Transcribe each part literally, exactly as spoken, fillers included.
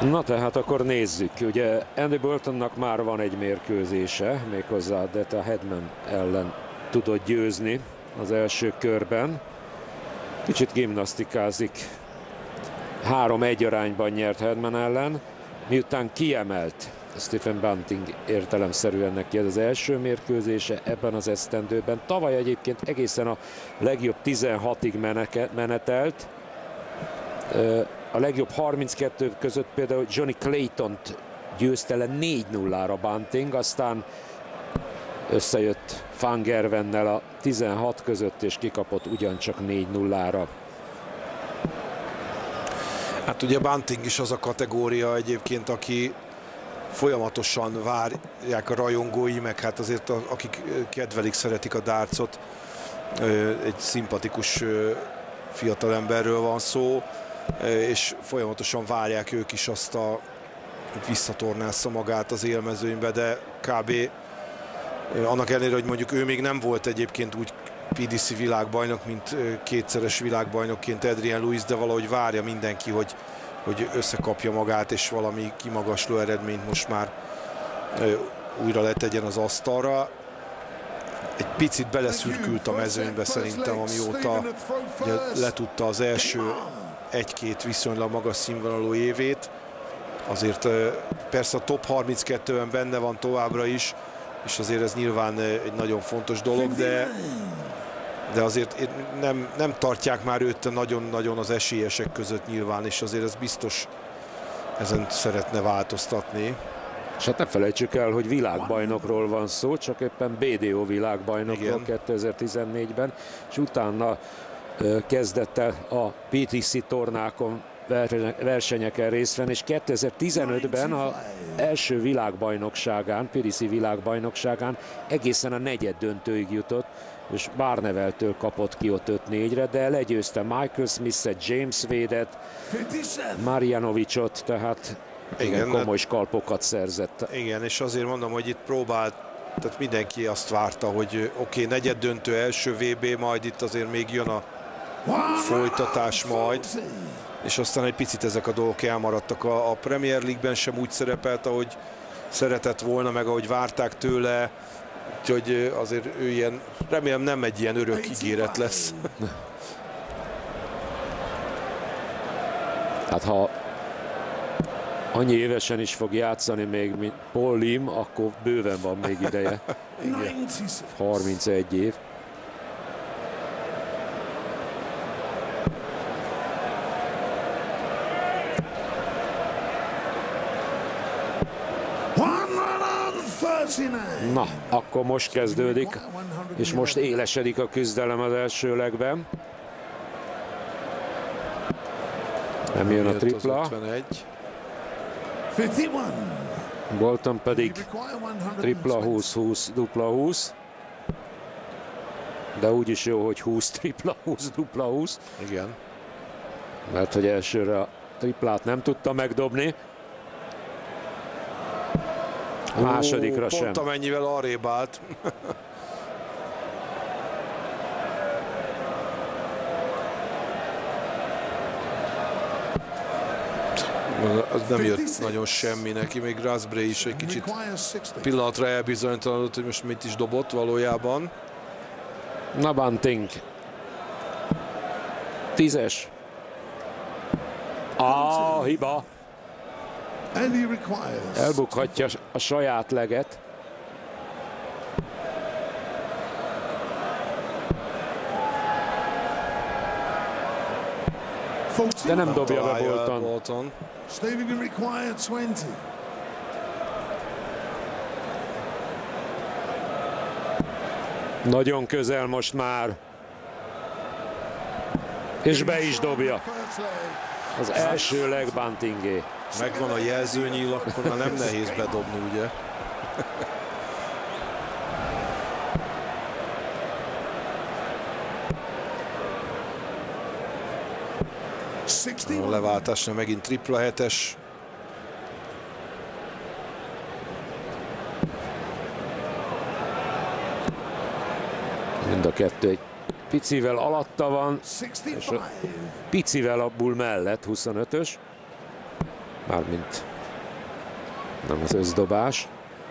Na tehát akkor nézzük. Ugye Andy Boultonnak már van egy mérkőzése, méghozzá Deta Hedman ellen tudott győzni az első körben. Kicsit gimnasztikázik. három egy arányban nyert Hedman ellen, miután kiemelt Stephen Bunting értelemszerűen neki ez az első mérkőzése ebben az esztendőben. Tavaly egyébként egészen a legjobb tizenhatig menetelt. A legjobb harminckettő között például Johnny Claytont győzte le négy nullára Bunting, aztán összejött Van Gerwennel a tizenhat között, és kikapott ugyancsak négy nullára. Hát ugye Bunting is az a kategória egyébként, aki folyamatosan várják a rajongói, meg hát azért a, akik kedvelik, szeretik a dartsot, egy szimpatikus fiatalemberről van szó, és folyamatosan várják ők is azt, a, hogy visszatornázza magát az élmezőnybe, de kb. Annak ellenére, hogy mondjuk ő még nem volt egyébként úgy pé dé cé világbajnok, mint kétszeres világbajnokként Adrian Lewis, de valahogy várja mindenki, hogy, hogy összekapja magát, és valami kimagasló eredményt most már újra letegyen az asztalra. Egy picit beleszürkült a mezőnybe szerintem, amióta letudta az első egy-két viszonylag magas színvonalú évét. Azért persze a top harminckettőben benne van továbbra is, és azért ez nyilván egy nagyon fontos dolog, de, de azért nem, nem tartják már őt nagyon-nagyon az esélyesek között nyilván, és azért ez biztos ezen szeretne változtatni. És hát ne felejtsük el, hogy világbajnokról van szó, csak éppen bé dé o világbajnokról kétezer-tizennégyben, és utána kezdett el a pé té cé tornákon versenyeken részt venni, és kétezer-tizenötben az első világbajnokságán, pé dé cé világbajnokságán egészen a negyed döntőig jutott, és Barneveltől kapott ki ott öt négyre, de legyőzte Michael Smith-et, James Wade-et, Marjanovicsot, tehát igen, komoly skalpokat szerzett. Igen, és azért mondom, hogy itt próbált, tehát mindenki azt várta, hogy oké, okay, negyed döntő első vé bé, majd itt azért még jön a folytatás majd, és aztán egy picit ezek a dolgok elmaradtak. A, a Premier League-ben sem úgy szerepelt, ahogy szeretett volna, meg ahogy várták tőle, úgyhogy azért ő ilyen, remélem nem egy ilyen örök ígéret lesz. Hát ha annyi évesen is fog játszani még, mint Paul Lim, akkor bőven van még ideje. harmincegy év. Na, akkor most kezdődik, és most élesedik a küzdelem az első legben. Nem jön a tripla. Boulton pedig tripla húsz húsz, dupla húsz. De úgy is jó, hogy húsz tripla húsz, dupla húsz. Igen. Mert hogy elsőre a triplát nem tudta megdobni. A másodikra Ó, sem. Pont amennyivel arrébb állt. Az nem jött nagyon semmi neki, még Raspberry is egy kicsit pillanatra elbizonytalanodott, hogy most mit is dobott valójában. Na, Bunting. Tízes. A hiba. Elbukhatja a saját leget. De nem dobja be Boulton. Boulton. Nagyon közel most már. És be is dobja. Az első leg Buntingé. Megvan a jelzőnyíl, akkor már nem nehéz bedobni, ugye? A leváltásnál megint tripla hetes. Mind a kettő egy picivel alatta van, és a picivel a bull mellett, huszonötös. Mármint nem az összdobás.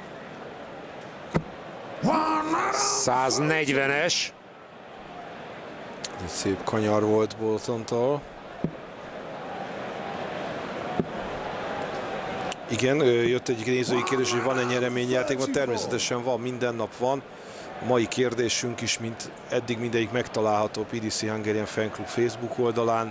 száznegyvenes. Egy szép kanyar volt Boltontól. Igen, jött egy nézői kérdés, hogy van-e nyereményjátékban. Természetesen van, minden nap van. A mai kérdésünk is, mint eddig mindegyik megtalálható a pé dé cé Hungarian Fan Club Facebook oldalán.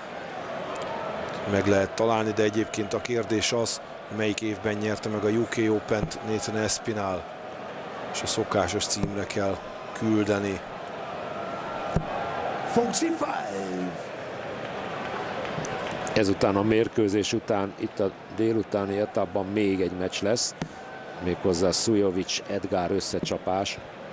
Meg lehet találni, de egyébként a kérdés az, melyik évben nyerte meg a U K Open-t Nathan Espinal, és a szokásos címre kell küldeni. Ezután a mérkőzés után itt a délutáni etapban még egy meccs lesz, méghozzá Szujovics Edgar összecsapás.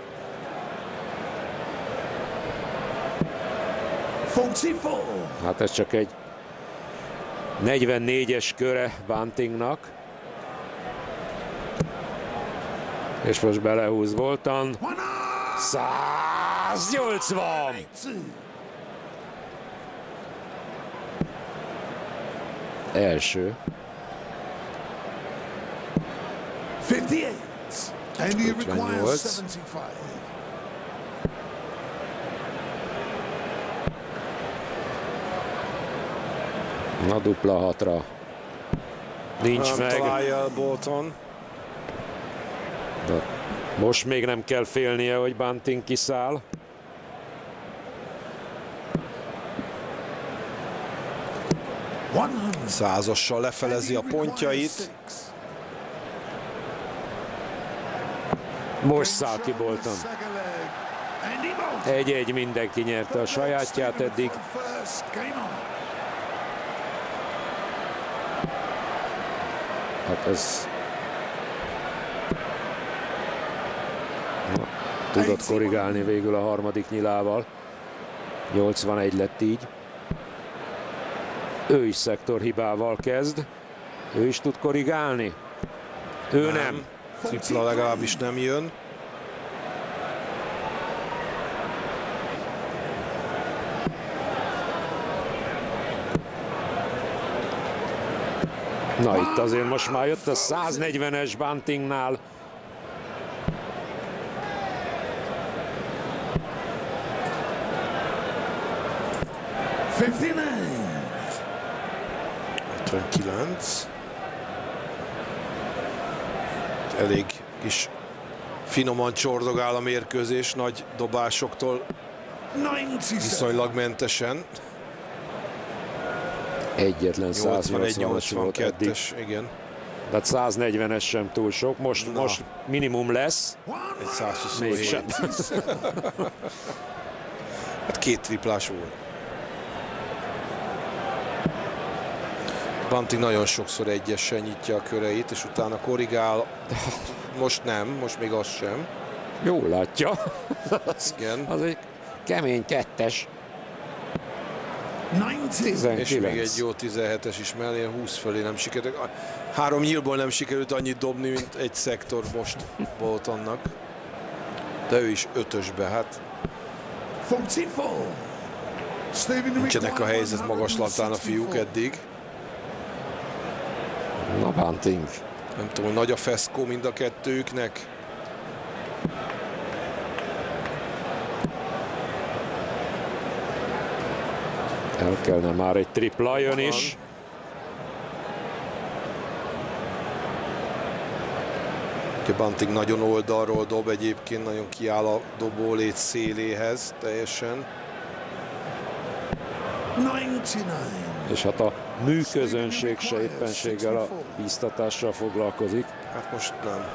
Hát ez csak egy negyvennégyes köre Buntingnak. És most belehúz Bolton. száznyolcvan! Első. ötvennyolc. Na, dupla hatra. Nincs nem meg. találja el Bolton. De most még nem kell félnie, hogy Bunting kiszáll. Százassal lefelezi a pontjait. Most száll ki Bolton. Egy-egy, mindenki nyerte a sajátját eddig. Hát ez... Na, tudott korrigálni végül a harmadik nyilával. nyolcvanegy lett így. Ő is szektorhibával kezd. Ő is tud korrigálni. Ő nem. nem. Tripla legalábbis nem jön. Na, itt azért most már jött a száznegyvenes Buntingnál. ötvenkilenc. Elég kis finoman csordogál a mérkőzés, nagy dobásoktól viszonylag mentesen. Egyetlen száznyolcvanas volt eddig. Igen. Tehát száznegyvenes sem túl sok. Most, most minimum lesz. Egy százhuszonhét. Hát két triplás volt. Bunting nagyon sokszor egyesen nyitja a köreit, és utána korrigál. Most nem, most még az sem. Jól látja. az, Igen. Az egy kemény kettes. tizenkilenc. És még egy jó tizenhetes is mellé, húsz fölé nem sikerült. Három nyílból nem sikerült annyit dobni, mint egy szektor most Boltonnak. De ő is ötösbe, hát. Nincsenek a helyzet magaslatán a fiúk eddig. Na, Bunting. Nem tudom, nagy a feszkó mind a kettőjüknek. El kellene már egy tripla, jön is. Bunting nagyon oldalról dob, egyébként nagyon kiáll a dobólét széléhez teljesen. És hát a műközönség se éppenséggel a bíztatással foglalkozik. Hát most nem.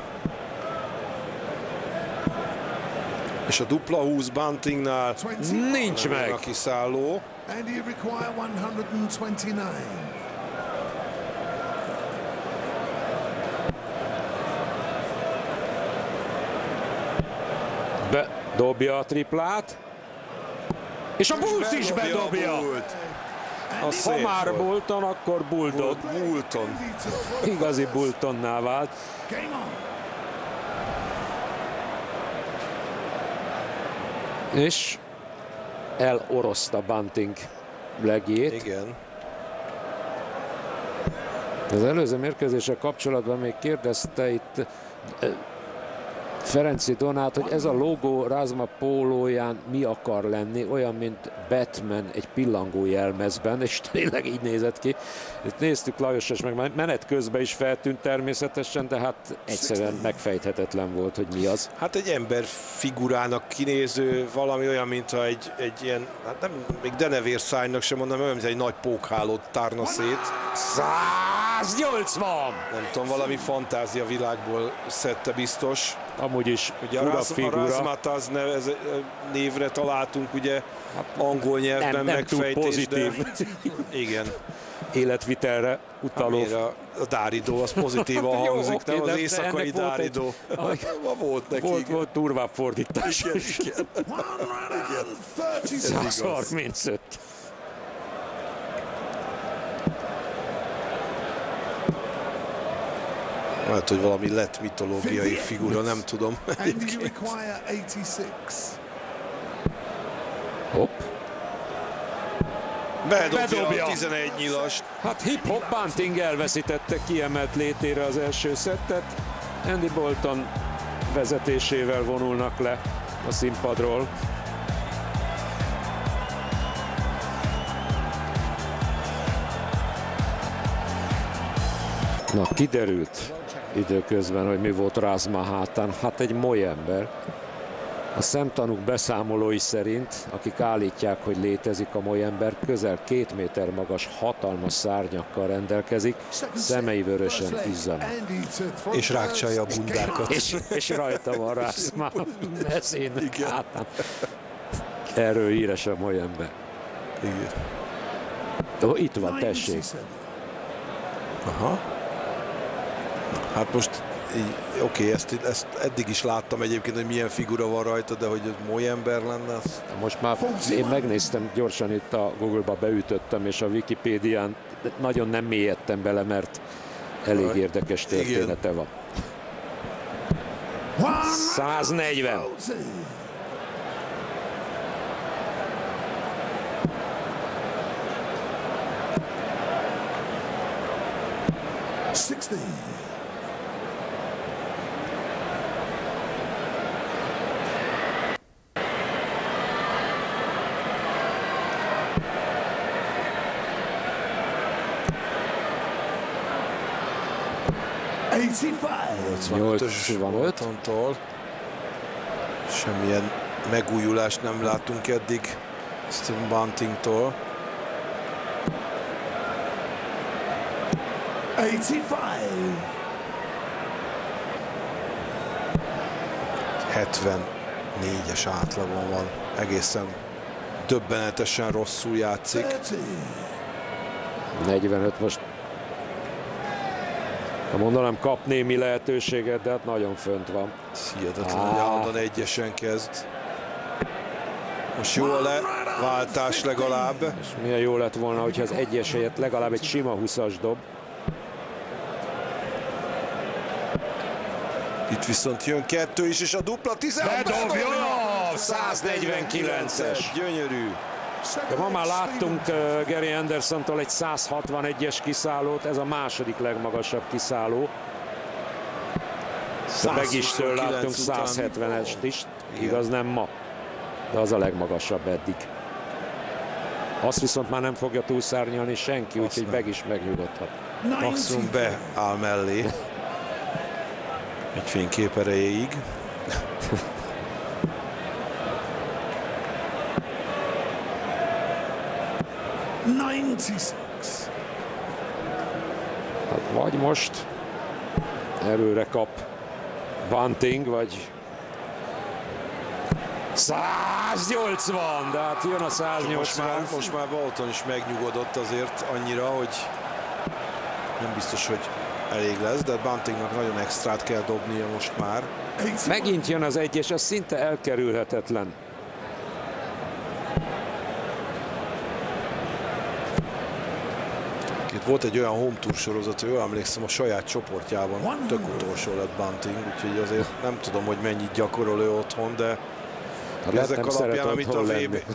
És a dupla húsz Buntingnál nincs meg. A kiszálló. Bedobja a triplát. És a Bulls is bedobja. Ha már Bolton, akkor Bulldog. Bolton. Igazi Boltonná vált. És elorozta Bunting legjét. Igen. Az előző mérkőzéssel kapcsolatban még kérdezte itt Ferenci Donát, hogy ez a logó Razma pólóján mi akar lenni, olyan, mint Batman egy pillangó jelmezben, és tényleg így nézett ki. Itt néztük Lajos, és meg menet közben is feltűnt természetesen, de hát egyszerűen megfejthetetlen volt, hogy mi az. Hát egy ember figurának kinéző, valami olyan, mintha egy, egy ilyen, hát nem, még denevérszárnynak sem mondom, olyan, mint egy nagy pókhálót tárna szét. száznyolcvan! Nem tudom, valami fantázia világból szedte biztos. Amúgy is ugye a, Raz, a Razmataz neve, névre találtunk ugye angol nyelvben nem, nem megfejtés, pozitív. De, igen. Életvitelre utaló. Hát, a, a Dáridó az pozitívan hangzik, nem az éjszakai Dáridó. Egy, volt neki. Volt, volt durvább fordítás. Igen, igen. száz harmincöt. Lehet, hogy valami lett mitológiai figura, nem tudom. Hopp. Bedobja a tizenegy nyilast. Hát hip-hop Bunting elveszítette kiemelt létére az első szettet. Andy Bolton vezetésével vonulnak le a színpadról. Na, kiderült időközben, hogy mi volt Razma hátán. Hát egy moly ember. A szemtanúk beszámolói szerint, akik állítják, hogy létezik a moly ember, közel két méter magas, hatalmas szárnyakkal rendelkezik, szemei vörösen izzanak. És rákcsálja a bundákat. És, és rajta van Razma mezén hátán. Erről híres a moly ember. Igen. Ó, itt van, tessék. Aha. Hát most oké, okay, ezt, ezt eddig is láttam egyébként, hogy milyen figura van rajta, de hogy moly ember lenne. Az... Most már én megnéztem gyorsan, itt a Google-ba beütöttem, és a Wikipédián nagyon nem mélyedtem bele, mert elég érdekes története van. száznegyven. nyolcvanöt. Semmilyen megújulást nem látunk eddig Stephen Buntingtól. hetvennégyes átlagon van. Egészen döbbenetesen rosszul játszik. negyvenöt most. Ha mondanám, kap némi lehetőséget, de hát nagyon fönt van. Hihetetlen, hogy állandóan egyesen kezd. Most jó a leváltás legalább. És milyen jó lett volna, hogyha az egyes helyett legalább egy sima húszas dob. Itt viszont jön kettő is, és a dupla tizenhat. Bedobja! száznegyvenkilences. Gyönyörű. De ma már láttunk uh, Gary Andersontól egy százhatvanegyes kiszállót, ez a második legmagasabb kiszálló. Begistől láttunk százhetvenest is, igaz nem ma, de az a legmagasabb eddig. Azt viszont már nem fogja túlszárnyalni senki, úgyhogy meg is megnyugodhat. Maximum beáll mellé. Egy fénykép erejéig. Hát vagy most erőre kap Bunting, vagy száznyolcvan, de hát jön a száznyolcvan. Most már, most már Bolton is megnyugodott azért annyira, hogy nem biztos, hogy elég lesz, de Buntingnak nagyon extrát kell dobnia most már. Megint jön az egyes, az szinte elkerülhetetlen. Itt volt egy olyan home tour sorozat, jól emlékszem, a saját csoportjában tök utolsó lett Bunting, úgyhogy azért nem tudom, hogy mennyit gyakorol ő otthon, de hát ezek alapján, amit a vé bé...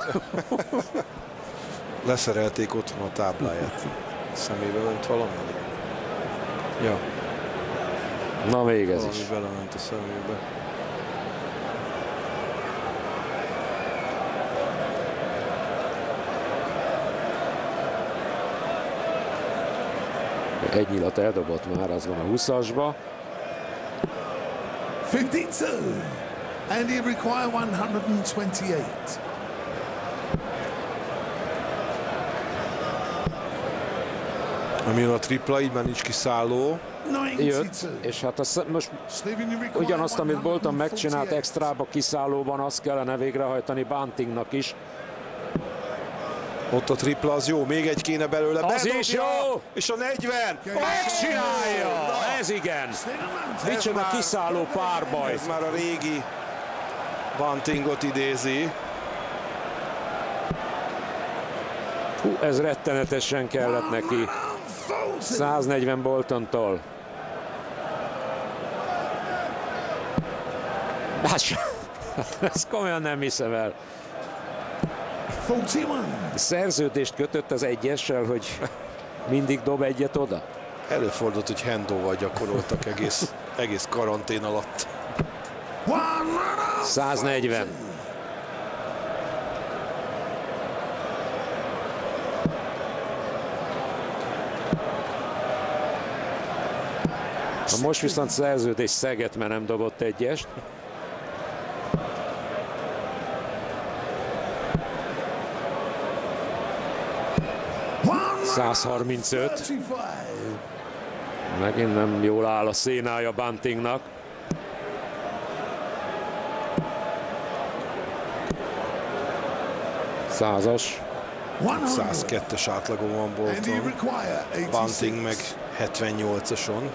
Leszerelték otthon a tábláját. Szemébe ment valami. Ja. Na még ez Valami is. belement a szemébe. Egy nyilat eldobott már, az van a húszasba. fifty-two. And he require one hundred twenty-eight. Ami jön a tripla, így már nincs kiszálló. Jött, és hát az, most ugyanazt, amit Bolton megcsinált extrába kiszállóban, azt kellene végrehajtani Buntingnak is. Ott a tripla, az jó, még egy kéne belőle. Az bedobja, is jó! És a negyven! Megcsinálja! Ez igen! Micsoda már- kiszálló párbaj! Ez már a régi Buntingot idézi. Hú, ez rettenetesen kellett neki. száznegyven Boltontól. Ezt komolyan nem hiszem el. forty-one. Szerződést kötött az egyessel, hogy mindig dob egyet oda? Előfordult, hogy handóval gyakoroltak egész, egész karantén alatt. száznegyven. Na most viszont szerződés szeget, mert nem dobott egyest. százharmincöt. Megint nem jól áll a szénája Buntingnak. Százas. százkettes átlagon van Bolton. Bunting meg hetvennyolcason.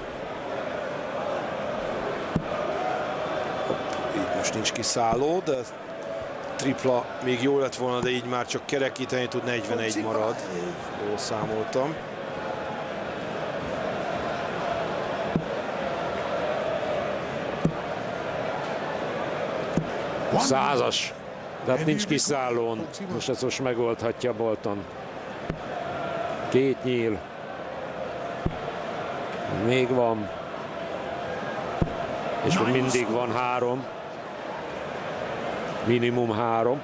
Így most nincs kiszálló, de tripla még jó lett volna, de így már csak kerekíteni tud, negyvenegy marad. Jól számoltam. Százas. De hát nincs kiszállón. Most ezt most megoldhatja Bolton. Két nyíl. Még van. És még mindig van három. Minimum három.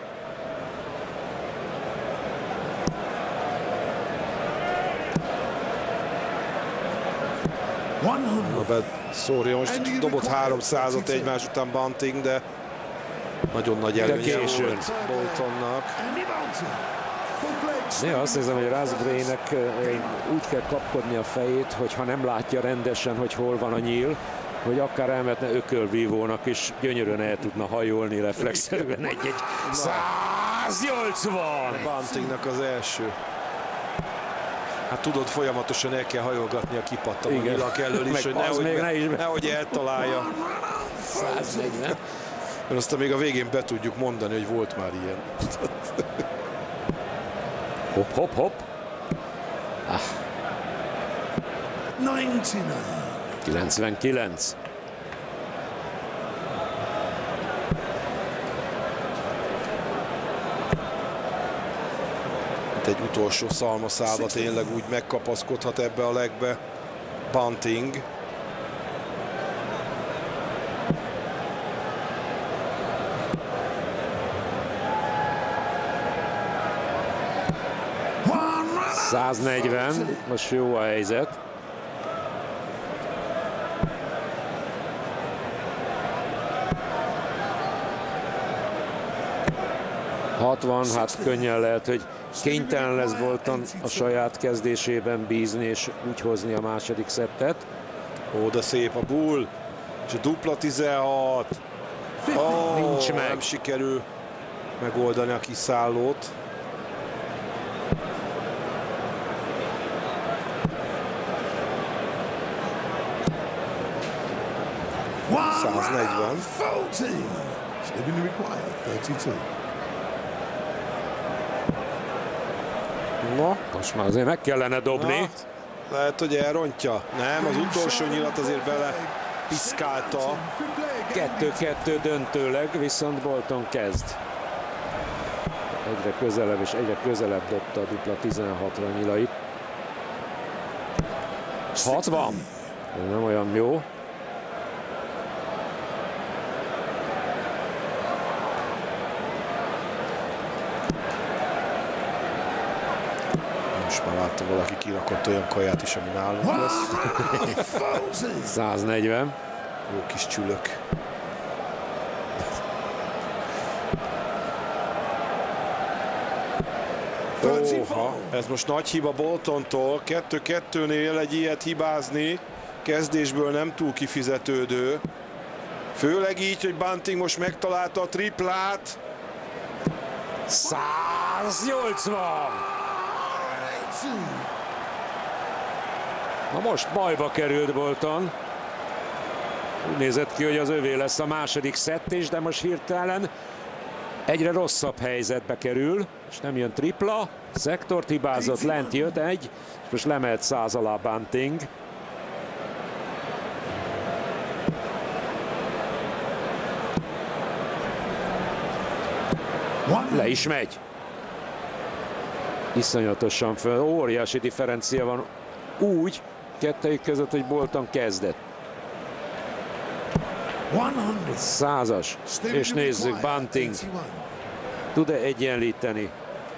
Na be, szórja, most dobott háromszázat egymás után Bunting, de nagyon nagy előnye volt Boltonnak. Néha azt hiszem, hogy Rasgraynek úgy kell kapkodni a fejét, hogy ha nem látja rendesen, hogy hol van a nyíl, hogy akár elmetne ökölvívónak is gyönyörűen el tudna hajolni reflexzerűen egy-egy száznyolcvan! Buntingnak az első. Hát tudod, folyamatosan el kell hajolgatni a kipattanó nyilak elől is, hogy nehogy, még ne is be... nehogy eltalálja. százegyven. Mert aztán még a végén be tudjuk mondani, hogy volt már ilyen. Hopp, hopp, hopp. Ah. kilencvenkilenc. Itt egy utolsó szalmaszába tényleg úgy megkapaszkodhat ebbe a legbe Bunting. száznegyven, most jó a helyzet. hatvan, hát könnyen lehet, hogy kénytelen lesz Bolton a saját kezdésében bízni és úgy hozni a második szettet. Ó, de szép a bull, és a dupla tizenhat. Ó, Nincs meg. Nem sikerül megoldani a kiszállót. száznegyven. Na, Most már azért meg kellene dobni. na, lehet, hogy elrontja. Nem, az utolsó nyilat azért bele piszkálta. kettő-kettő döntőleg, viszont Bolton kezd. Egyre közelebb és egyre közelebb dobta a dupla tizenhatra nyilait. hatvan. Ez nem olyan jó. Most már láttam, valaki kirakott olyan kaját is, ami nálunk lesz. száznegyven. Jó kis csülök. Óha, ez most nagy hiba Boltontól. kettő kettőnél egy ilyet hibázni kezdésből nem túl kifizetődő. Főleg így, hogy Bunting most megtalálta a triplát. száznyolcvan! Na most bajba került Bolton. Úgy nézett ki, hogy az övé lesz a második szett is, de most hirtelen egyre rosszabb helyzetbe kerül, és nem jön tripla. Szektort hibázott, lent jött egy, és most lemelt száz alá Bunting. Le is megy. Iszonyatosan föl, óriási differencia van úgy kettőjük között, hogy Bolton kezdett. Százas, és nézzük, Bunting tud-e egyenlíteni?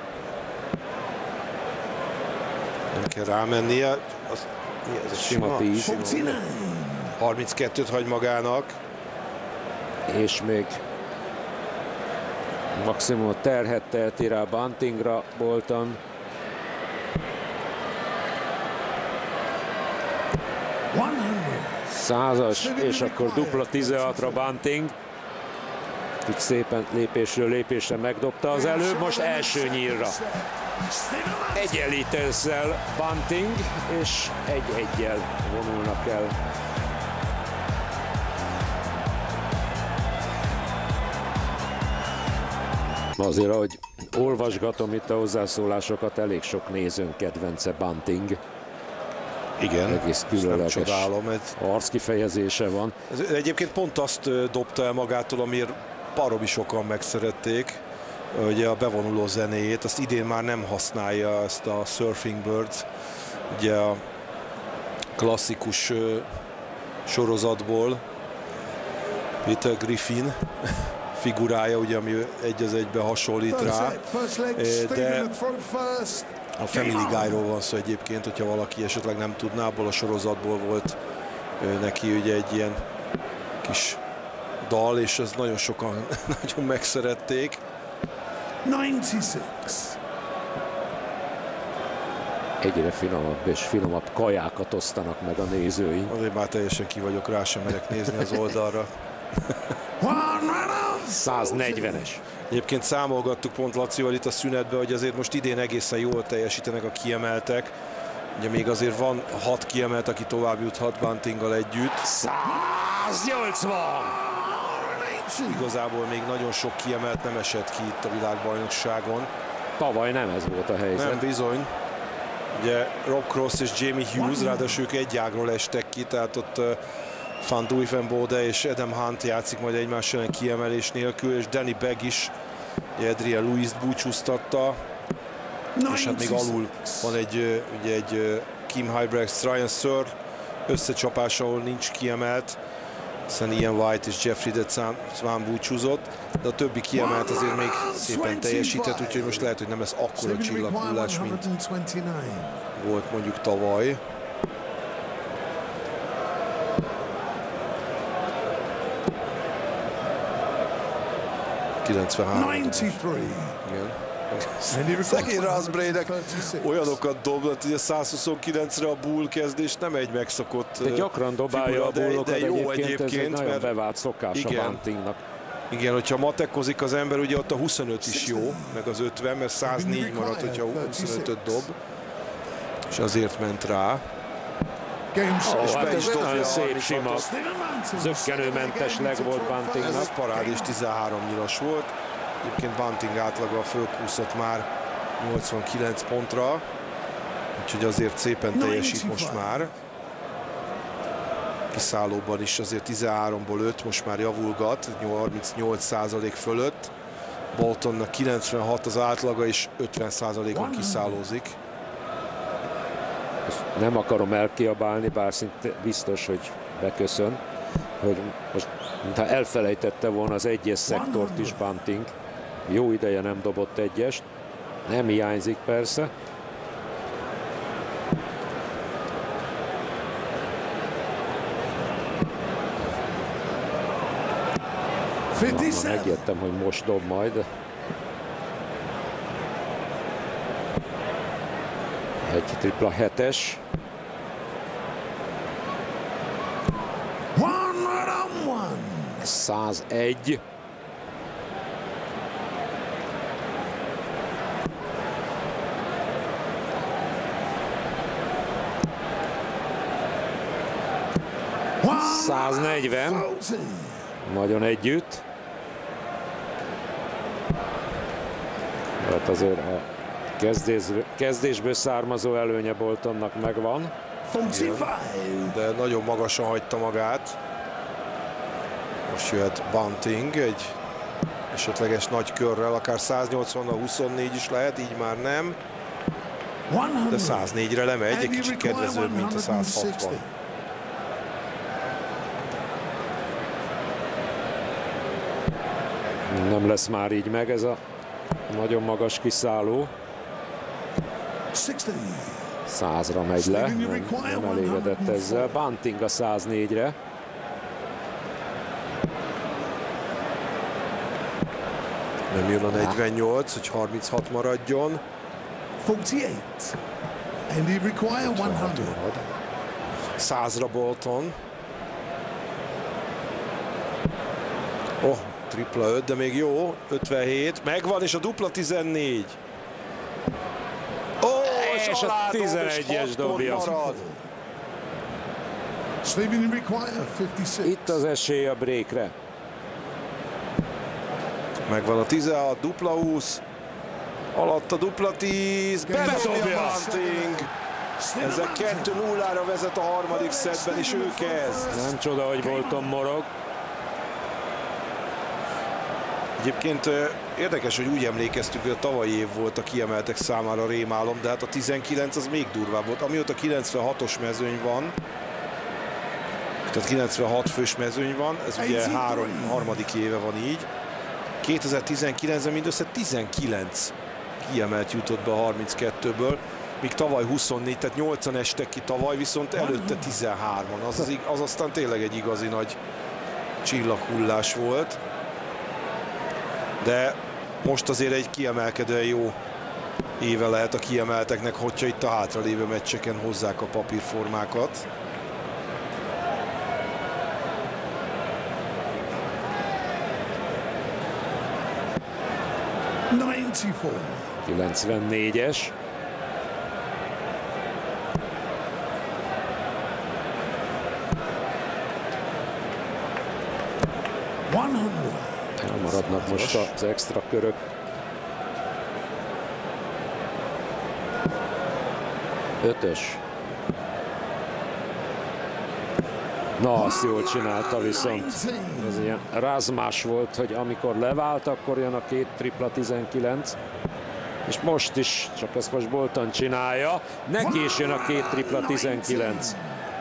Nem kell rámennie. Az, ez a Sima tíz. harminckettőt hagy magának. És még maximum terhet teheti rá Buntingra Bolton. Százas, és akkor dupla tizenhatra Bunting. Úgy szépen lépésről lépésre megdobta az előbb, most első nyílra. Egyenlít ezzel Bunting, és egy-egyel vonulnak el. Azért, ahogy olvasgatom itt a hozzászólásokat, elég sok nézőn kedvence Bunting. Igen, egész különleges csodálom, ez... arckifejezése van. Ez egyébként pont azt dobta el magától, amiért baromi sokan megszerették, ugye a bevonuló zenéjét, azt idén már nem használja, ezt a Surfing Birds, ugye a klasszikus sorozatból Peter Griffin figurája, ugye, ami egy az egybe hasonlít rá, de a Family Guy-ról van szó egyébként, hogyha valaki esetleg nem tudná, abból a sorozatból volt neki ugye egy ilyen kis dal, és ez nagyon sokan nagyon megszerették. kilencvenhat. Egyre finomabb és finomabb kajákat osztanak meg a nézőink. Azért már teljesen ki vagyok, rá sem merek nézni az oldalra. száznegyvenes. Egyébként számolgattuk pont Lacival itt a szünetben, hogy azért most idén egészen jól teljesítenek a kiemeltek. Ugye még azért van hat kiemelt, aki tovább juthat Buntinggal együtt. száznyolcvan! Igazából még nagyon sok kiemelt nem esett ki itt a világbajnokságon. Tavaly nem ez volt a helyzet. Nem bizony. Ugye Rob Cross és Jamie Hughes, ráadásul ők egy ágról estek ki, tehát ott uh, Van Duijvenbode és Adam Hunt játszik majd egymás ellen kiemelés nélkül, és Danny Begg is Adrian Lewis-t búcsúztatta. És hát még alul van egy, ugye egy Kim Huybrechts, Ryan Searle összecsapás, ahol nincs kiemelt, hiszen Ian White és Jeffrey Detzán búcsúzott, de a többi kiemelt azért még szépen teljesített, úgyhogy most lehet, hogy nem lesz akkora csillaghullás, mint volt mondjuk tavaly. kilencvenhárom. Igen. Szegény Rasbray-nek olyanokat dobott, hogy a százhuszonkilencre a Bull kezdés nem egy megszokott de gyakran dobálja figura, a bullokat, de, de jó egyébként, egyébként ez egy nagyon mert bevált szokás a Buntingnak. Igen, hogyha matekozik az ember, ugye ott a huszonöt is jó, meg az ötven, mert száznégy maradt, hogyha huszonötöt dob, és azért ment rá. Oh, és hát ez nagyon szép, sima, zökkenőmentes leg volt Buntingnak. Ez parádés, tizenhárom nyilas volt. Egyébként Bunting átlaga fölkúszott már nyolcvankilenc pontra, úgyhogy azért szépen teljesít most már. Kiszállóban is azért tizenháromból öt, most már javulgat, harmincnyolc százalék fölött. Boltonnak kilencvenhat az átlaga, és ötven százalékon kiszállózik. Nem akarom elkiabálni, bár szinte biztos, hogy beköszön, hogy most mintha elfelejtette volna az egyes szektort is Bunting. Jó ideje nem dobott egyest, nem hiányzik persze. Na, megjöttem, hogy most dob majd. Egy tripla hetes. százegy. száznegyven. Nagyon együtt. Hát azért a kezdés, kezdésből származó előnye Boltonnak megvan. Igen, de nagyon magasan hagyta magát. Most jöhet Bunting egy esetleges nagy körrel, akár száznyolcvannal huszonnégy is lehet, így már nem. De száznégyre lemegy, egy kicsit kedvezőbb, mint a százhatvan. Nem lesz már így meg ez a nagyon magas kiszálló. százra megy le, nem, nem elégedett ezzel. Bunting a száznégyre. Nem jön a negyvennyolc, hogy harminchat maradjon. százra Bolton. Oh, tripla öt, de még jó. ötvenhét, megvan, és a dupla tizennégy. Ó, oh, és, és a tizenegyes dobja. Itt az esély a breakre. Megvan a tizenhat, dupla húsz. Alatt a dupla tíz. Bedobja Bunting. Ezzel kettő nullára vezet a harmadik szettben, és ő kezd. Nem csoda, hogy Bolton morog. Egyébként érdekes, hogy úgy emlékeztük, hogy a tavalyi év volt a kiemeltek számára rémálom, de hát a tizenkilenc az még durvább volt. Amióta kilencvenhatos mezőny van, tehát kilencvenhat fős mezőny van, ez ugye három, harmadik éve van így. kétezer-tizenkilencben mindössze tizenkilenc kiemelt jutott be a harminckettőből, míg tavaly huszonnégy, tehát nyolcan estek ki tavaly, viszont előtte tizenhárman. Az, az, az aztán tényleg egy igazi nagy csillaghullás volt. De most azért egy kiemelkedően jó éve lehet a kiemelteknek, hogyha itt a hátralévő meccseken hozzák a papírformákat. kilencvennégyes. Elmaradnak most az extra körök. Ötös. Na, azt jól csinálta, viszont ez ilyen rázmás volt, hogy amikor levált, akkor jön a két tripla tizenkilenc. És most is, csak ezt most Bolton csinálja, neki is jön a két tripla tizenkilenc.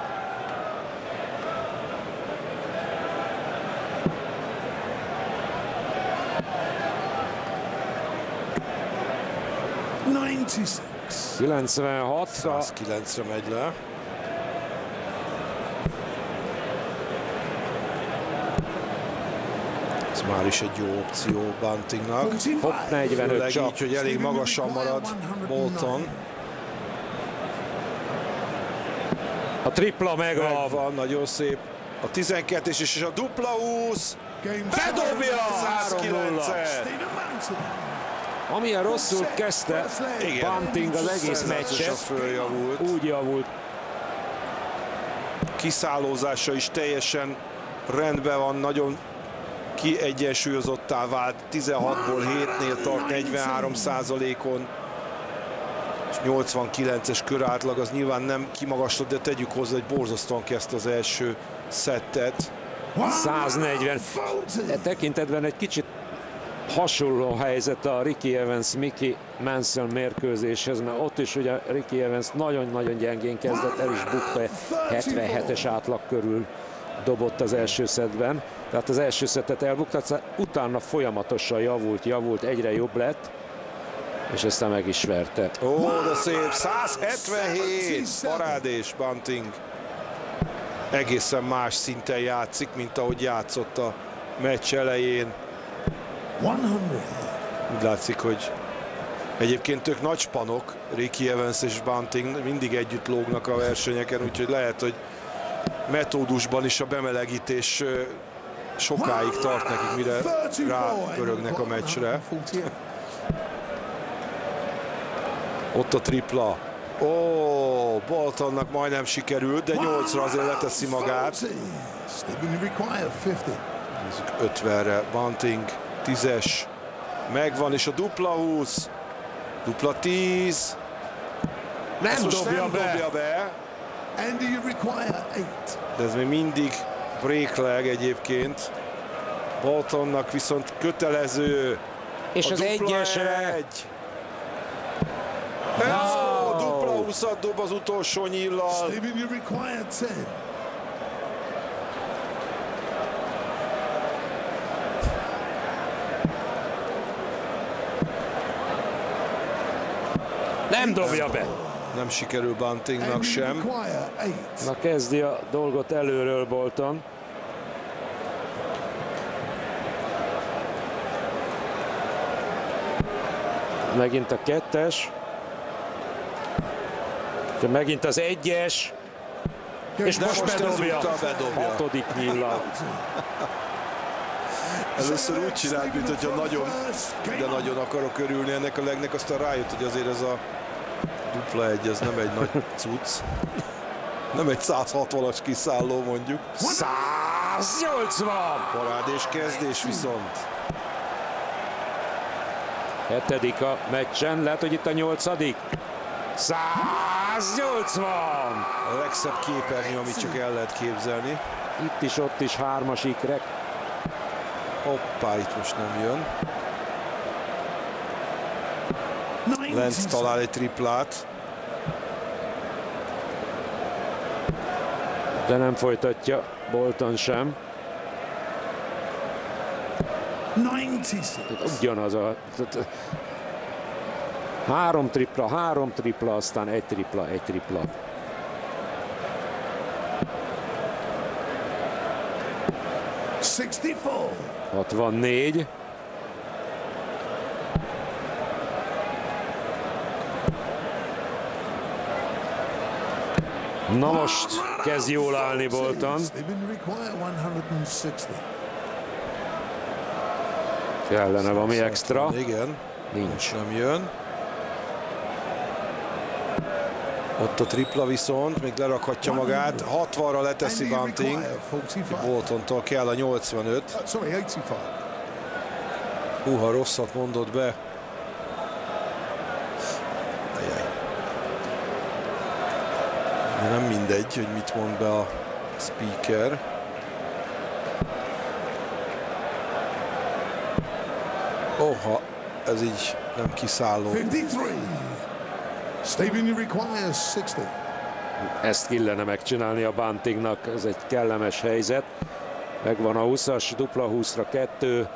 kilencvenhat. százkilencre megy le. Ez már is egy jó opció Buntingnak. Hopp, negyvenöt csak. Így, hogy elég magasan marad Bolton. A tripla megvan. Megvan, nagyon szép. A tizenkettes és a dupla húsz. Bedobja a százkilencet. Amilyen rosszul kezdte Igen. Bunting az egész meccset, följavult. úgy javult. Kiszállózása is teljesen rendben van, nagyon kiegyensúlyozottá vált, tizenhatból hétnél tart negyvenhárom százalékon, és nyolcvankilences körátlag, az nyilván nem kimagaslott, de tegyük hozzá, hogy borzasztóan kezdte az első szettet. száznegyven. E tekintetben egy kicsit hasonló helyzet a Ricky Evans-Mickey Mansell mérkőzéshez, mert ott is ugye Ricky Evans nagyon-nagyon gyengén kezdett, el is bukta, hetvenhetes átlag körül dobott az első szettben, tehát az első szettet elbukta, utána folyamatosan javult, javult, egyre jobb lett, és aztán meg is verte. Ó, de szép, száz hetvenhét, parádés Bunting. Egészen más szinten játszik, mint ahogy játszott a meccs elején. Úgy látszik, hogy egyébként ők nagy spanok, Ricky Evans és Bunting mindig együtt lógnak a versenyeken, úgyhogy lehet, hogy metódusban is a bemelegítés sokáig tart nekik, mire rápörögnek a meccsre. Ott a tripla. Ó, Boltonnak majdnem sikerült, de nyolcra azért leteszi magát. ötvenre Bunting, tízes. Megvan, és a dupla húsz. Dupla tíz. Nem dobja nem be. dobja be. De ez még mindig break leg egyébként. Boltonnak viszont kötelező. És a az egyesre. Egy. Wow. Oh, dupla húszat dob az utolsó nyíllal. Nem dobja be. Nem sikerül Buntingnak sem. Na, kezdi a dolgot előről Bolton. Megint a kettes. Megint az egyes. És most, most bedobja. bedobja. Hatodik nyillal. Először úgy csinált, mint hogyha nagyon, de nagyon akarok örülni ennek a legnek, aztán rájött, hogy azért ez a dupla egy, ez nem egy nagy cucc. Nem egy száz hatvanas kiszálló mondjuk. száz nyolcvan! Parádés kezdés viszont. Hetedik a meccsen, lehet, hogy itt a nyolcadik. száz nyolcvan! A legszebb képernyő, amit csak el lehet képzelni. Itt is, ott is hármas ikrek. Hoppá, itt most nem jön. Lent talál egy triplát. De nem folytatja Bolton sem. Ugyanaz a... Három tripla, három tripla, aztán egy tripla, egy tripla. hatvannégy. Na most kezd jól állni Bolton. Kellene valami extra. Igen. Nincs. Nem jön. Ott a tripla viszont, még lerakhatja magát. hatvanra leteszi Bunting. Boltontól kell a nyolcvanöt. Húha, rosszat mondott be. Ajaj. De nem mindegy, hogy mit mond be a speaker. Oha, ez így nem kiszálló. Ezt kellene megcsinálni a Buntingnak, ez egy kellemes helyzet. Megvan a húszas, dupla húszra kettő.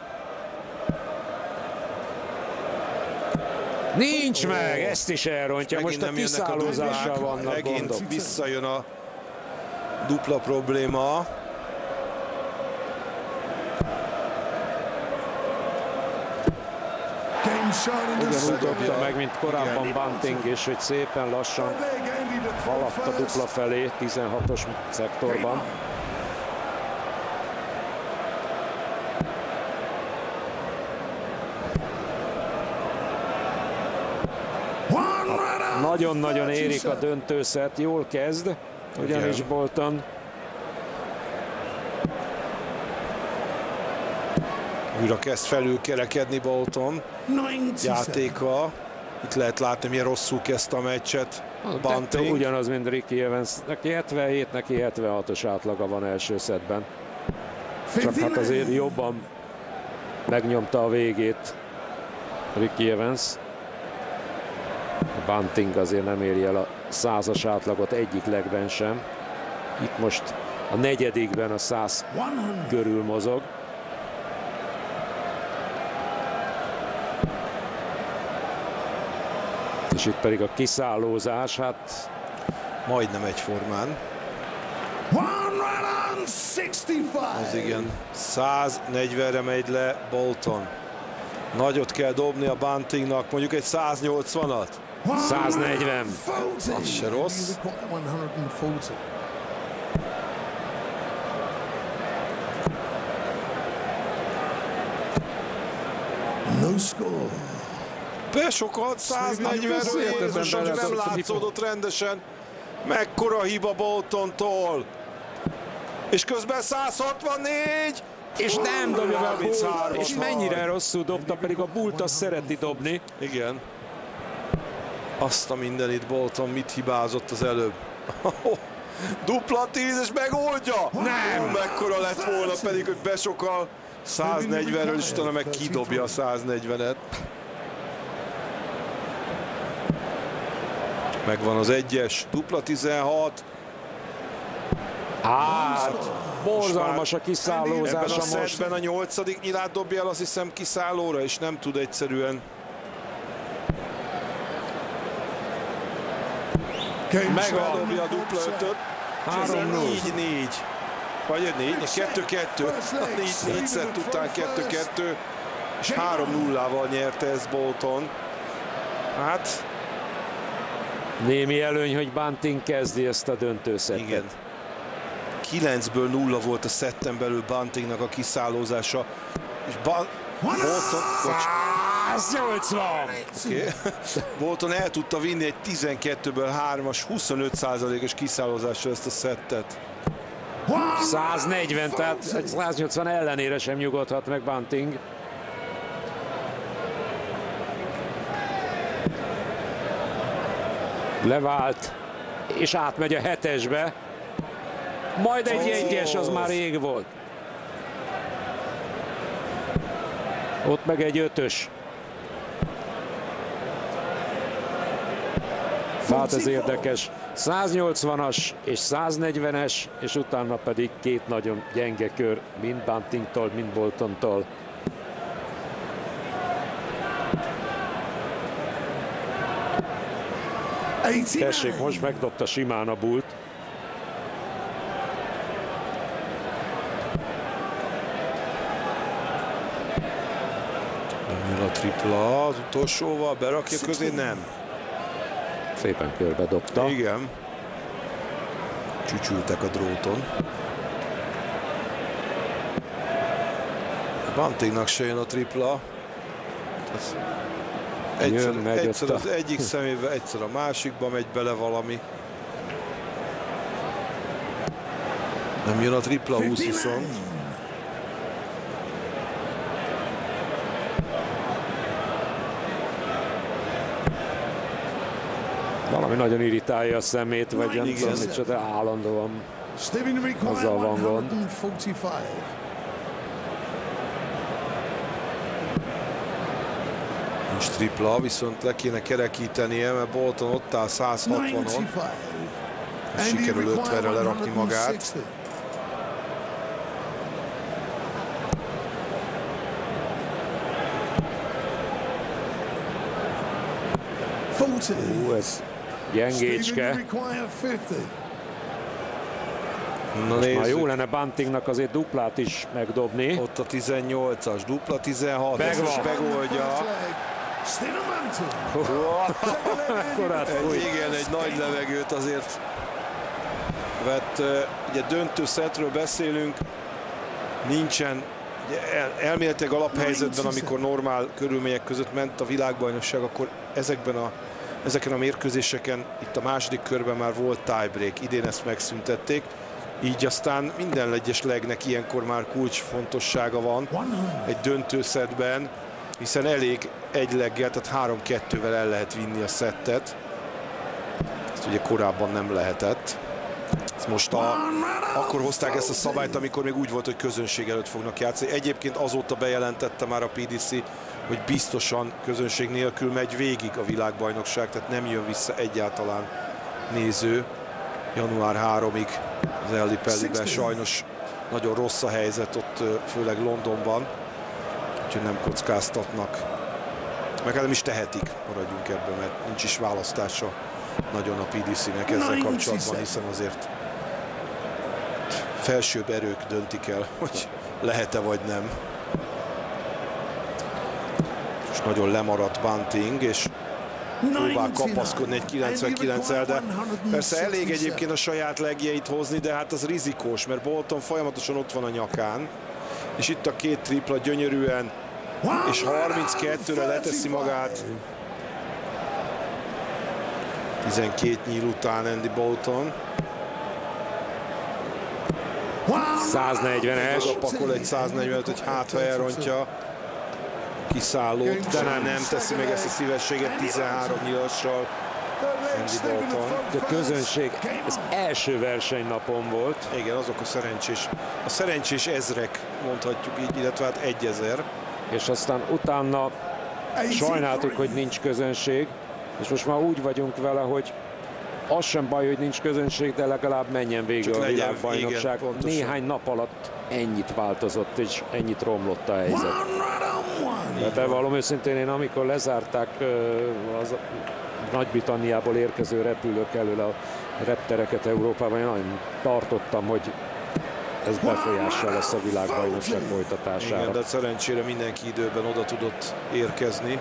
Nincs meg, ezt is elrontja. Most a kiszállózással vannak megint gondok. Visszajön a dupla probléma. Ugyanúgy dobta meg, mint korábban igen. Bunting, és hogy szépen lassan haladt a dupla felé, tizenhatos szektorban. Nagyon-nagyon érik a döntőszet, jól kezd, ugyanis igen. Bolton. Újra kezd felülkerekedni Bolton játéka. Itt lehet látni, milyen rosszul kezdte a meccset Bunting. Ugyanaz, mint Ricky Evans. Neki hetvenhét, neki hetvenhatos átlaga van első szettben. Csak hát azért jobban megnyomta a végét Ricky Evans. Bunting azért nem éri el a százas átlagot egyik legben sem. Itt most a negyedikben a száz körül mozog. És itt pedig a kiszállózás, hát majdnem egyformán. Az igen, száznegyvenre megy le Bolton. Nagyot kell dobni a Buntingnak, mondjuk egy száznyolcvanat. száznegyven. Az se rossz. No score. Besokat száznegyvenről, Jézusom, nem látszódott rendesen. Mekkora hiba Boltontól. És közben száz hatvannégy. És nem dobja be a Bull, és mennyire rosszul dobta, pedig a Bullt azt szereti dobni. Igen. Azt a mindenit Bolton mit hibázott az előbb. Dupla tíz, és megoldja! Nem! Mekkora lett volna, pedig hogy besokal száznegyvenről, és utána meg kidobja a száznegyvenet. Megvan az egyes, dupla tizenhat. Hát, borzalmas a kiszállózása ebben a most. szettben a nyolcadik nyilát dobja el, azt hiszem, kiszállóra, és nem tud egyszerűen. Megdobja a dupla ötöt. három null. négy négy. Vagy négy, kettő kettő. négy négy szett után kettő kettő. És három nullával nyerte ez Bolton. Hát... Némi előny, hogy Bunting kezdi ezt a döntőszettet. Igen. kilencből nulla volt a szetten belül Buntingnak a kiszállózása. És ba Bolton... száznyolcvan! Okay. Bolton el tudta vinni egy tizenkettőből hármas, huszonöt százalékos kiszállózással ezt a szettet. száznegyven, tehát száznyolcvan ellenére sem nyugodhat meg Bunting. Levált, és átmegy a hetesbe. Majd egy egyes, az már rég volt. Ott meg egy ötös. Tehát ez érdekes. száznyolcvanas és száznegyvenes, és utána pedig két nagyon gyenge kör, mind Buntingtól, mind Boltontól. Tessék, most megdobta simán a Bullt. A tripla az utolsóval berakja közé, nem. Szépen körbe dobta. Igen. Csücsültek a dróton. Buntingnak se jön a tripla. Ez egyszer, jön, megy egyszer ott az a... egyik szemébe, egyszer a másikba megy bele valami. Nem jön a tripla, húsz viszont. Valami nagyon irritálja a szemét, vagy nem tudom, micsoda, állandóan azzal van gond. Nincs tripla, viszont le kéne kerekítenie, mert Bolton ott áll száz hatvanon. Sikerül ötvenre lerakni magát. Hú, ez gyengécske. Na, már jó lenne Buntingnak azért duplát is megdobni. Ott a tizennyolcas, dupla tizenhat, ezt most megoldja. Egy, igen, egy nagy levegőt azért vett. Ugye döntő szettről beszélünk, nincsen el, elméletileg alaphelyzetben, amikor normál körülmények között ment a világbajnokság, akkor ezekben a, ezeken a mérkőzéseken itt a második körben már volt tiebreak, idén ezt megszüntették, így aztán minden egyes legnek ilyenkor már kulcsfontossága van egy döntőszettben, hiszen elég egy leggel, tehát három kettővel el lehet vinni a szettet. Ezt ugye korábban nem lehetett. Most a, akkor hozták ezt a szabályt, amikor még úgy volt, hogy közönség előtt fognak játszani. Egyébként azóta bejelentette már a pé dé cé, hogy biztosan közönség nélkül megy végig a világbajnokság, tehát nem jön vissza egyáltalán néző január harmadikig az Ely Pellyben. Sajnos nagyon rossz a helyzet ott, főleg Londonban, úgyhogy nem kockáztatnak. Meg hát nem is tehetik, maradjunk ebben, mert nincs is választása nagyon a pé dé cének ezzel kapcsolatban, hiszen azért felsőbb erők döntik el, hogy lehet-e vagy nem. És nagyon lemaradt Bunting, és próbál kapaszkodni egy kilencvenkilenccel, de persze elég egyébként a saját legjeit hozni, de hát az rizikós, mert Bolton folyamatosan ott van a nyakán, és itt a két tripla gyönyörűen, és harminckettőre leteszi magát. tizenkét nyíl után Andy Bolton. száznegyvenes. Pakol egy száznegyvenet, hogy hát ha elrontja kiszállót, de nem, nem teszi meg ezt a szívességet tizenhárom nyílassal Andy Bolton. A közönség, ez első versenynapon volt. Igen, azok a szerencsés, a szerencsés ezrek, mondhatjuk így, illetve hát egyezer. És aztán utána sajnáltuk, hogy nincs közönség, és most már úgy vagyunk vele, hogy az sem baj, hogy nincs közönség, de legalább menjen végig a világbajnokság. Néhány nap alatt ennyit változott, és ennyit romlott a helyzet. De bevallom őszintén, én amikor lezárták az Nagy-Britanniából érkező repülők elől a reptereket Európában, én nagyon tartottam, hogy ez befolyással lesz a világbajnokság folytatására. Igen, de szerencsére mindenki időben oda tudott érkezni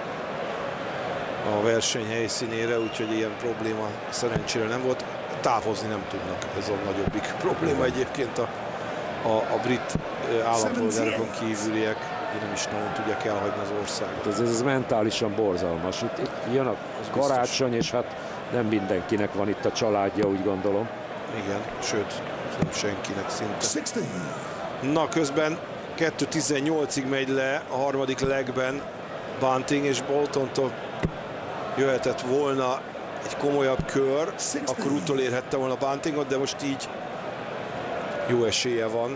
a verseny helyszínére, úgyhogy ilyen probléma szerencsére nem volt. Távozni nem tudnak, ez a nagyobbik probléma egyébként a, a, a brit állampolgárokon kívüliek, nem is nagyon tudják elhagyni az országot. Ez, ez mentálisan borzalmas. Itt, itt jön a karácsony, és hát nem mindenkinek van itt a családja, úgy gondolom. Igen, sőt, nem senkinek szinte. Na, közben kettő tizennyolcig megy le a harmadik legben Bunting, és Boltontól jöhetett volna egy komolyabb kör, akkor utolérhette volna Buntingot, de most így jó esélye van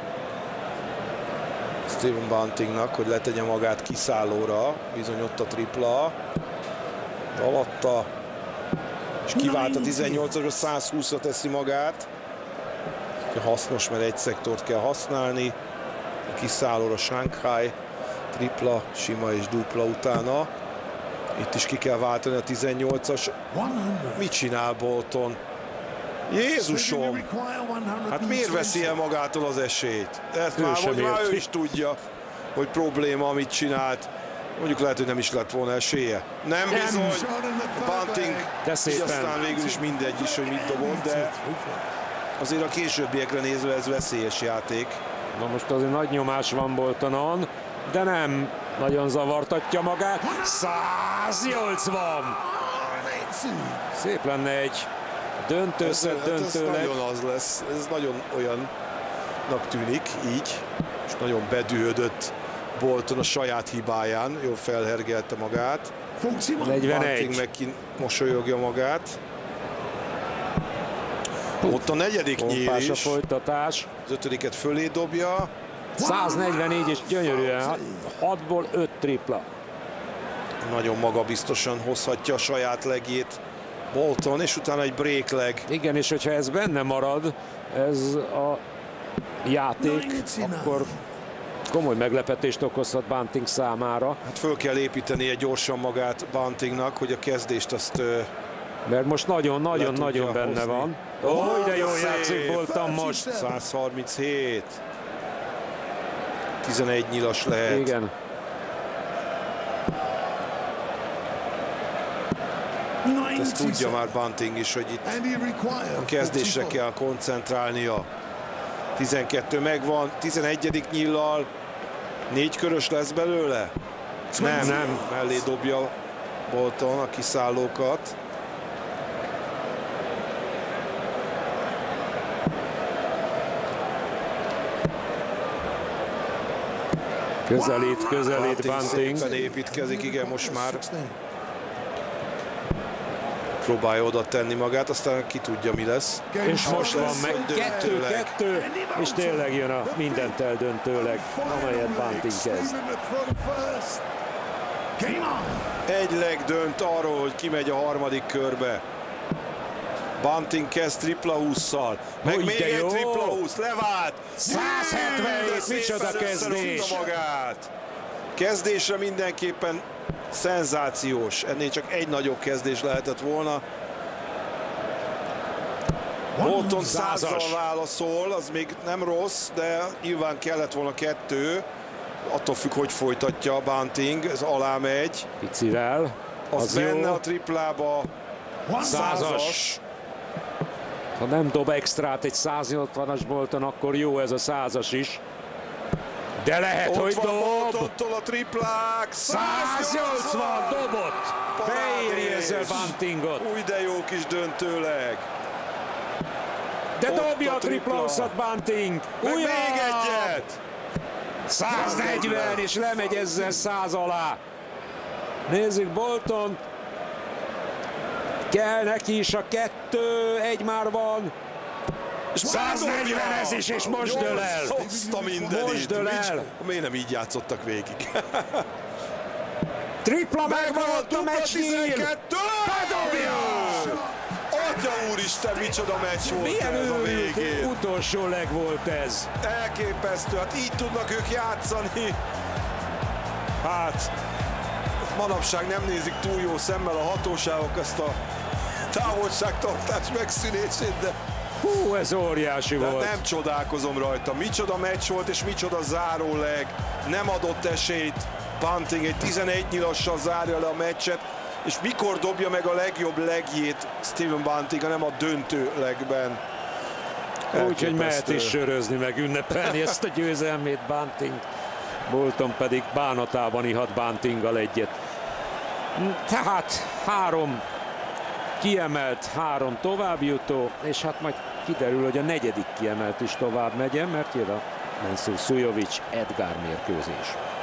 Stephen Buntingnak, hogy letegye magát kiszállóra, bizony ott a tripla, alatta, és kivált a tizennyolcasra, százhúszra teszi magát. Hasznos, mert egy szektort kell használni. A kiszállóra Shanghai, tripla, sima és dupla utána. Itt is ki kell váltani a tizennyolcas. Mit csinál Bolton? Jézusom! Hát miért veszi el magától az esélyt? Ezt már, már ő is tudja, hogy probléma, amit csinált. Mondjuk lehet, hogy nem is lett volna esélye. Nem bizony. Bunting, de szépen. Aztán végül is mindegy is, hogy mit dobott, de azért a későbbiekre nézve ez veszélyes játék. Na most azért nagy nyomás van Boltonon, de nem nagyon zavartatja magát. száznyolcvan! Szép lenne egy döntőszett döntőleg. Ez nagyon az lesz, ez nagyon olyannak tűnik így, és nagyon bedühödött Bolton a saját hibáján, jól felhergelte magát. negyvenegy. Bunting meg mosolyogja magát. Ott a negyedik nyíl is. A folytatás. Az ötödiket fölé dobja. száznegyvennégy, és gyönyörűen. hatból öt tripla. Nagyon magabiztosan hozhatja a saját legjét Bolton, és utána egy break leg. Igen, és hogyha ez benne marad, ez a játék, akkor komoly meglepetést okozhat Bunting számára. Hát föl kell építenie gyorsan magát Buntingnak, hogy a kezdést azt... Mert most nagyon-nagyon-nagyon benne hozni. Van. Ó, oh, de jól játszik voltam most. százharminchét. tizenegy nyilas lehet. Igen. Ezt tudja már Bunting is, hogy itt a kezdésre kell koncentrálnia. tizenkettő megvan, tizenegyedik nyillal. Négy körös lesz belőle? Nem, nem. Mellé dobja Bolton a kiszállókat. Közelít, közelít Bunting. Szépen építkezik, igen, most már próbálja oda tenni magát, aztán ki tudja, mi lesz. És most van lesz, meg hogy döntőleg. kettő-kettő, és tényleg jön a mindent eldöntőleg, amelyet Bunting kezd. Egy leg dönt arról, hogy kimegy a harmadik körbe. Bunting kezd tripla hússzal, meg Hogy még de egy jó. tripla húsz, levált! száz hetvenhét, micsoda Szépen kezdés! összerúgta magát. Kezdésre mindenképpen szenzációs. Ennél csak egy nagyobb kezdés lehetett volna. Bolton százzal válaszol, az még nem rossz, de nyilván kellett volna kettő. Attól függ, hogy folytatja a Bunting, ez alá megy. Picivel, Az, az benne jó. a triplába. Százas. Ha nem dob extrát egy száznyolcvanas Bolton, akkor jó ez a százas is. De lehet, Ott hogy van dob! Boltontól a triplák. száznyolcvan dobott! Beéri ezzel Buntingot. Új, de jó kis döntőleg. De Ott dobja a a tripla húszat Bunting! Meg Újabb! még egyet! száznegyven, és lemegy ezzel száz alá. Nézzük Bolton. Kell neki is a kettő, egy már van. száznegyven ez is, és most dől el. Azt a mindenit. Most dől el. Miért nem így játszottak végig? Tripla megvan, ott a meccs tizenkettő! Bedobja! Atya úristen, micsoda meccs volt Milyen ez a őrült végén. utolsó leg volt ez. Elképesztő, hát így tudnak ők játszani. Hát, manapság nem nézik túl jó szemmel a hatóságok ezt a távolságtartás megszűnését, de, Hú, ez óriási de volt. nem csodálkozom rajta. Micsoda meccs volt, és micsoda záróleg. Nem adott esélyt. Bunting egy tizenegy nyilassal zárja le a meccset, és mikor dobja meg a legjobb legjét Steven Bunting, hanem a döntő legben. Úgyhogy mehet Elképesztő. is sörözni, meg ünnepelni ezt a győzelmét Bunting. Bolton pedig bánatában ihat Buntinggal egyet. Tehát három kiemelt, három továbbjutó, és hát majd kiderül, hogy a negyedik kiemelt is tovább megyen, mert jön a Mensur Suljovic Edgar mérkőzés.